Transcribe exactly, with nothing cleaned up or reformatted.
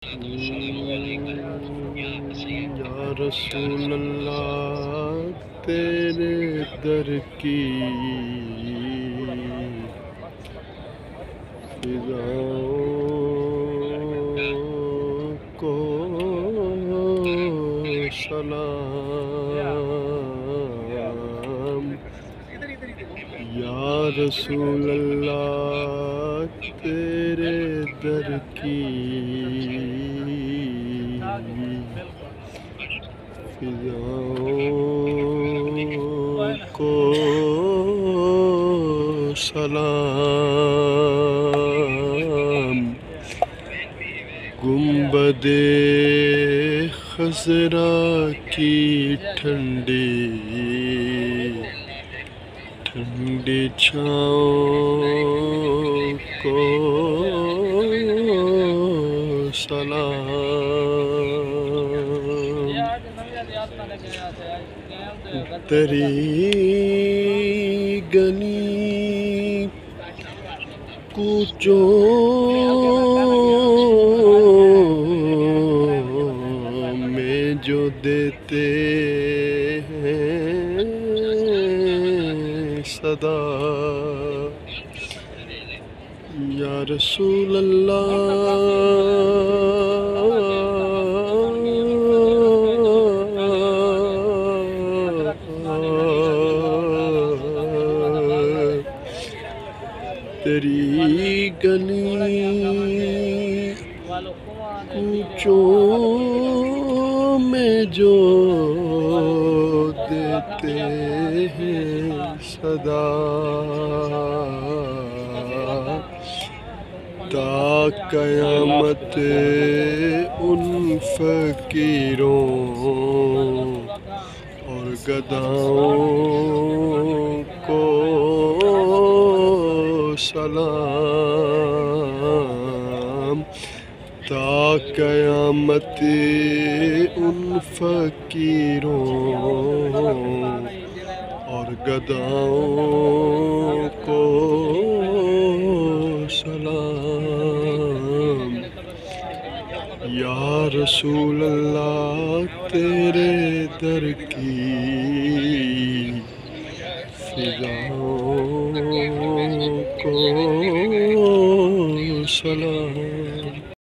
یا رسول اللہ تیرے در کی فضاؤں کو سلام، یا رسول اللہ تیرے در کی فضاؤں کو سلام، گنبد خضرا کی ٹھنڈی ٹھنڈی چھاؤں کو سلام، تیری گلی کوچوں میں جو دیتے ہیں صدا، یا رسول اللہ تیری گلی کوچوں میں جو دیتے ہیں صدا، تا قیامت ان فقیروں اور گداؤں کو سلام، تا قیامت ان فقیروں اور گداؤں کو سلام، یا رسول اللہ تیرے در کی فضاؤں کو سلام۔